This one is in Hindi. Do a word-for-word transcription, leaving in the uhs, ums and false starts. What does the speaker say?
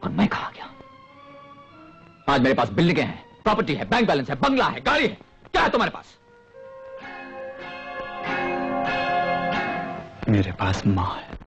और मैं कहां गया? आज मेरे पास बिल्डिंगें हैं, प्रॉपर्टी है, बैंक बैलेंस है, बंगला है, गाड़ी है। क्या है तुम्हारे पास? मेरे पास मां है।